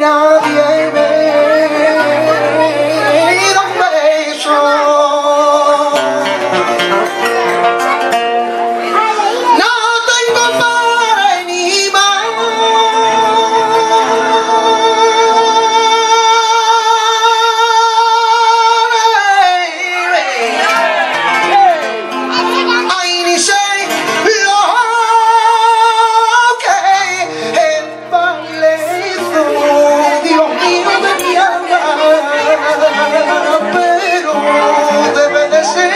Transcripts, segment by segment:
nadie me da un beso. No tengo padre ni ay, ni sé lo que vale eso, Dios mío de mi alma, pero debe de ser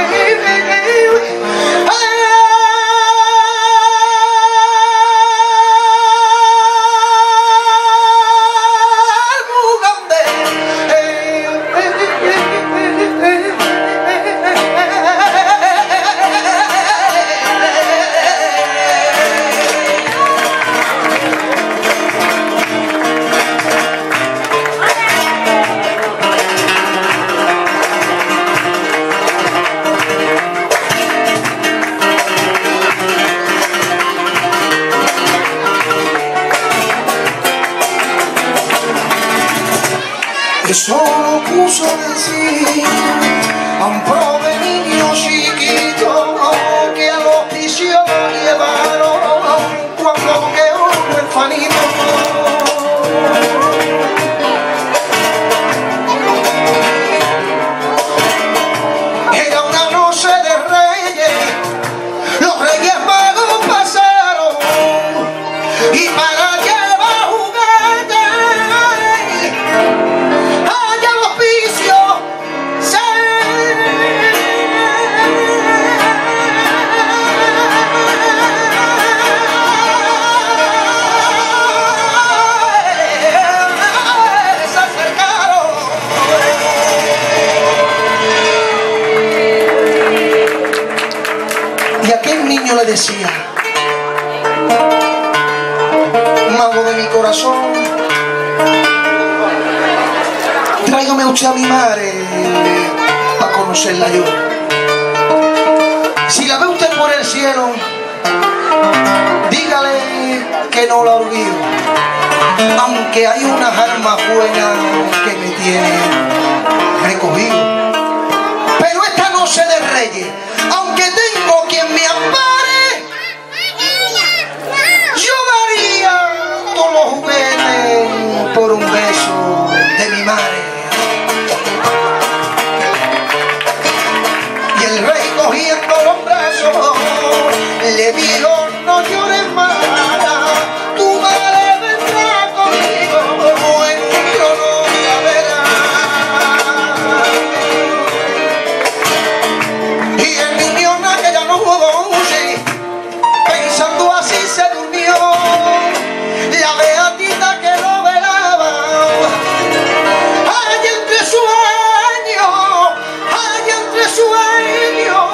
eso lo puso decir a un pobre niño chiquito que al hospicio llevaron cuando quedó huerfanito. Era una noche de reyes, los reyes magos pasaron y para llevar juguetes y aquel niño le decía: mago de mi corazón, tráigame usted a mi madre para conocerla yo. Si la ve usted por el cielo, dígale que no la olvido, aunque hay unas almas buenas que me tienen recogido. Pero esta noche de reyes, aunque tengo quien me ampare, yo daría todos los juguetes por un beso de mi madre. Y el rey, cogiendo los brazos, le dijo: no llores más, tu madre vendrá conmigo, en un trono la verás. Y el niño en aquella noche, pensando así, se durmió. La beatita que lo velaba, ay, entre sueños, ay, entre sueños.